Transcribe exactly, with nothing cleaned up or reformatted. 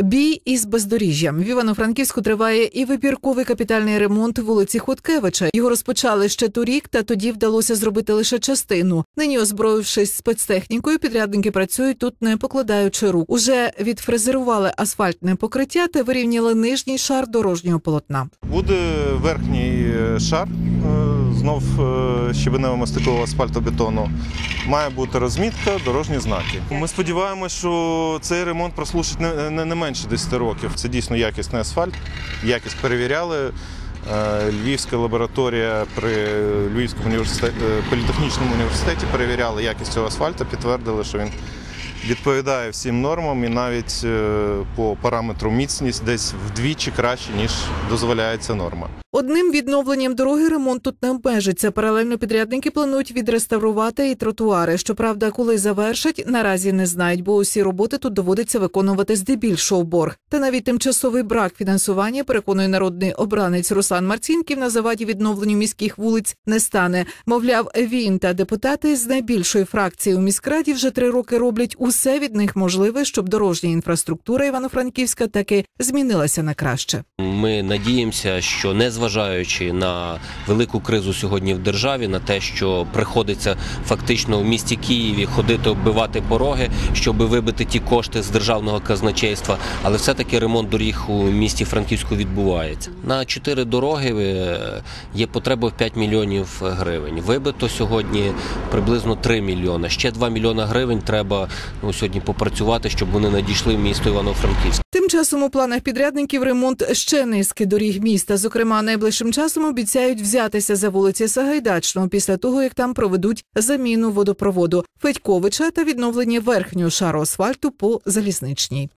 Бій із бездоріжжям. В Івано-Франківську триває і вибірковий капітальний ремонт вулиці Хоткевича. Його розпочали ще торік, та тоді вдалося зробити лише частину. Нині, озброївшись спецтехнікою, підрядники працюють тут, не покладаючи рук. Уже відфрезерували асфальтне покриття та вирівняли нижній шар дорожнього полотна. Буде верхній шар, знов щебенево-мастикового асфальтобетону. Має бути розмітка, дорожні знаки. Ми сподіваємося, що цей ремонт прослужить не, не, не менше десяти років. Це дійсно якісний асфальт, якість перевіряли. Львівська лабораторія при Львівському університеті, політехнічному університеті перевіряли якість цього асфальту, підтвердили, що він відповідає всім нормам і навіть по параметру міцність десь вдвічі краще, ніж дозволяється норма. Одним відновленням дороги ремонт тут не обмежиться. Паралельно підрядники планують відреставрувати і тротуари. Щоправда, коли завершать, наразі не знають, бо усі роботи тут доводиться виконувати здебільшого в борг. Та навіть тимчасовий брак фінансування, переконує народний обранець Руслан Марцінків, на заваді відновленню міських вулиць не стане. Мовляв, він та депутати з найбільшої фракції у міськраді вже три роки роблять усе від них можливе, щоб дорожня інфраструктура Івано-Франківська таки змінилася на краще. Ми надіємося, що незважаючи на велику кризу сьогодні в державі, на те, що приходиться фактично в місті Києві ходити оббивати пороги, щоб вибити ті кошти з державного казначейства, але все-таки ремонт доріг у місті Франківську відбувається. На чотири дороги є потреба в п'ять мільйонів гривень. Вибито сьогодні приблизно три мільйони. Ще два мільйони гривень треба ну, сьогодні попрацювати, щоб вони надійшли в місто Івано-Франківськ. Тим часом у планах підрядників ремонт ще низки доріг міста. Зокрема, найближчим часом обіцяють взятися за вулиці Сагайдачного після того, як там проведуть заміну водопроводу Федьковича та відновлення верхнього шару асфальту по Залізничній.